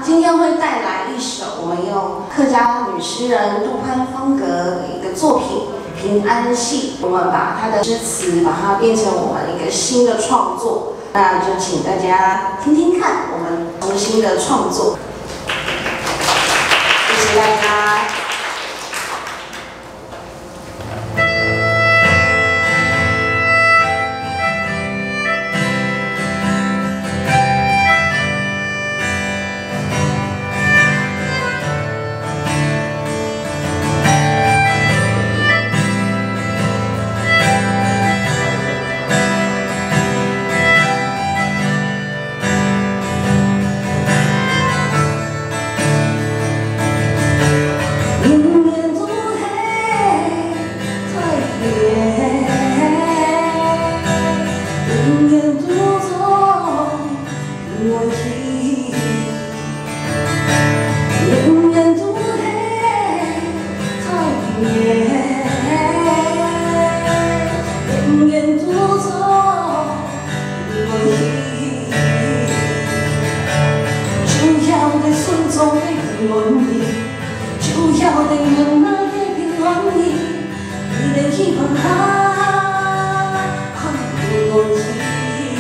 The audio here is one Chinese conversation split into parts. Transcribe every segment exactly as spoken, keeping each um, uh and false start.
今天会带来一首我们用客家女诗人杜潘方格的一个作品《平安戏》，我们把它的诗词把它变成我们一个新的创作，那就请大家听听看我们重新的创作。谢谢大家。 就要等人那嘅平安意，你的希望啊，很不容易。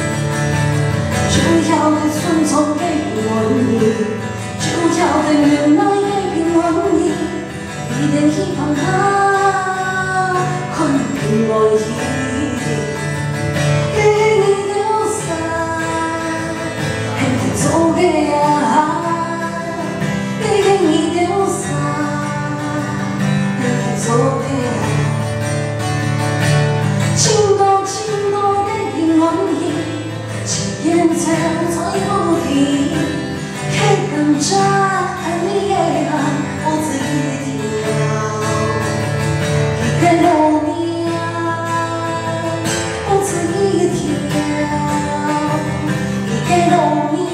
就要等顺從嘅平安意，就要等人那嘅平安意，你的希望啊，很不容易。給你留下，係做嘅啊。 情多情多的平安意，情緣長在無地，開更加你嘅眼，我自己跳，一個路面，我自己跳，一個路面。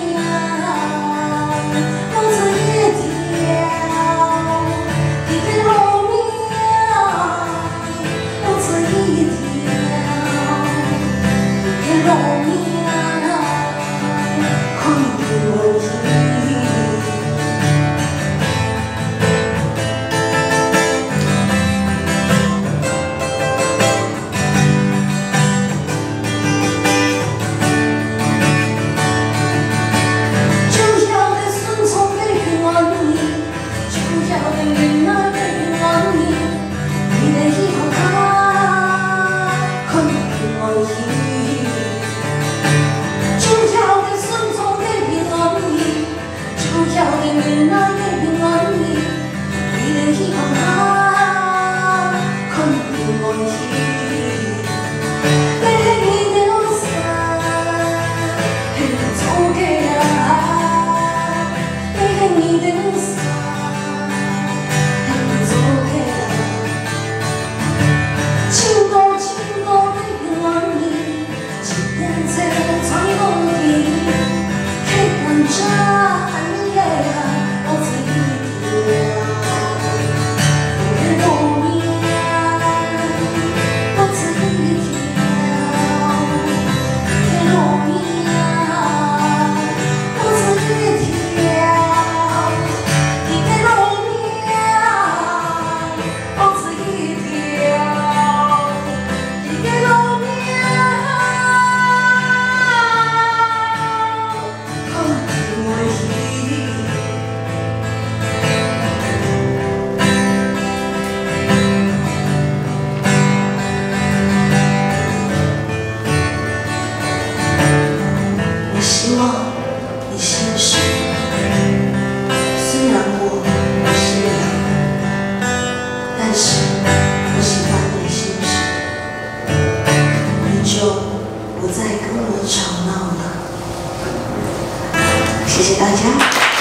不再跟我吵闹了，谢谢大家。